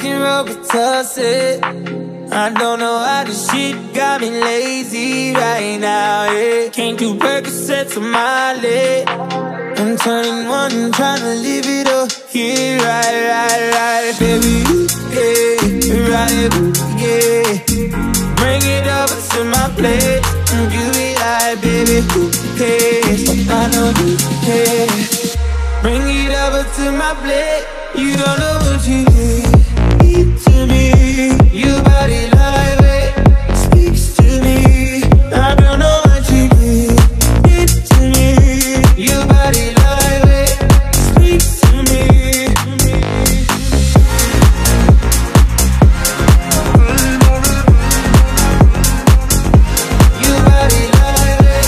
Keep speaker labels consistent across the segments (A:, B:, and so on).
A: can Robitussin. I don't know how this shit got me lazy right now, yeah. Can't do Percocets on my leg. I'm turning one, trying to live it up. Yeah, right, baby, yeah, right, yeah. Bring it over to my plate. You be like, baby, who cares? I know you care. Bring it over to my plate. You don't know what you need to me. Your body like it speaks to me. I don't know what you need to me. Your body like it speaks to me. Your body like it.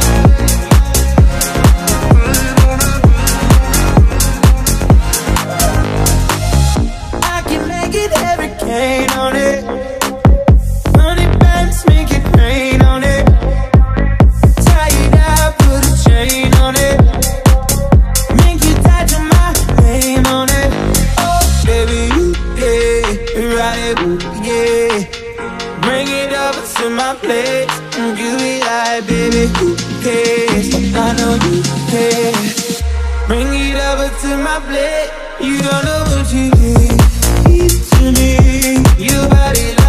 A: I can make it hurricane on it. Honey bands make it rain on it. Tie it out, put a chain on it. Make you tattoo my name on it. Oh, baby, you, yeah, right, yeah. Bring it over to my place. You be like, baby, who cares? I know you care. Bring it over to my plate. You don't know what you need to me. Your body